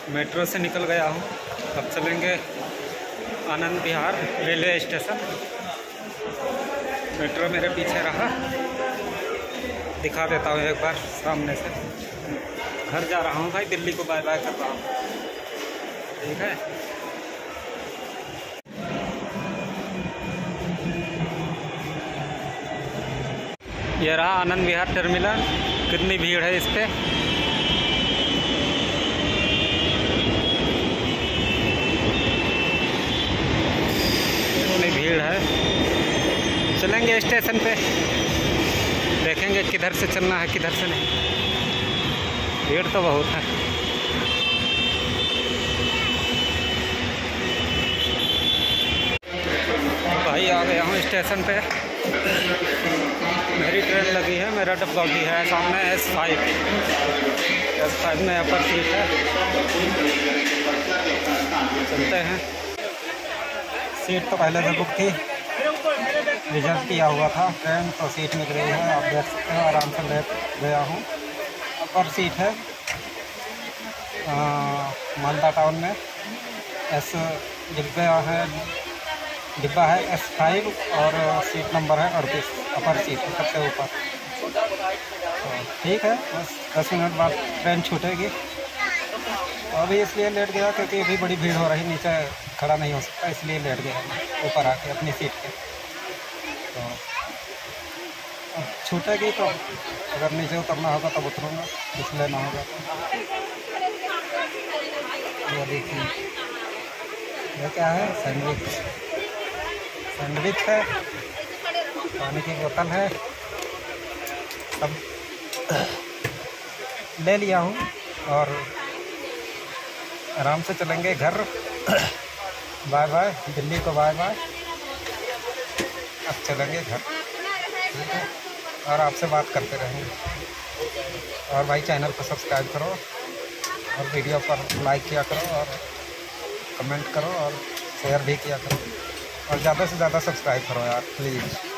Metro से निकल गया हूँ। अब चलेंगे Anand Vihar railway station. Metro मेरे पीछे रहा, दिखा देता हूँ एक बार सामने से। घर जा रहा हूँ भाई, दिल्ली को बाय बाय कर रहा हूँ। ठीक है, ये रहा आनंद विहार टर्मिनल। कितनी भीड़ है इस पे। इतनी भीड़ है। चलेंगे स्टेशन पे, देखेंगे किधर से चलना है किधर से नहीं। भीड़ तो बहुत है। भाई आ गया हूँ स्टेशन पे। मेरी ट्रेन लगी है, मेरा डब्बा भी है सामने। S5 में अपर सीट है। चलते हैं। सीट तो पहले से बुक थी, रिजर्व किया हुआ था ट्रेन, तो सीट मिल गई है। आप देख सकते हो, आराम से बैठ गया हूँ। अपर सीट है मालदा टाउन में। डिब्बा है S5 और सीट नंबर है 38। अपर सीट है सबसे ऊपर। तो ठीक है, बस 10 मिनट बाद ट्रेन छूटेगी। अभी इसलिए लेट गया क्योंकि अभी बड़ी भीड़ हो रही, नीचे खड़ा नहीं हो सकता, इसलिए लेट गया ऊपर आके अपनी सीट पे। तो अब छूटेगी तो अगर नीचे उतरना होगा तब उतरूँगा, इसलिए ना होगा। ये देखिए, ये क्या है? सैंडविच है, पानी की बोतल है, सब ले लिया हूँ और आराम से चलेंगे घर। बाय बाय दिल्ली को, बाय बाय। अब चलेंगे घर, ठीक है, और आपसे बात करते रहेंगे। और भाई चैनल को सब्सक्राइब करो और वीडियो पर लाइक किया करो और कमेंट करो और शेयर भी किया करो और ज़्यादा से ज़्यादा सब्सक्राइब करो यार प्लीज़।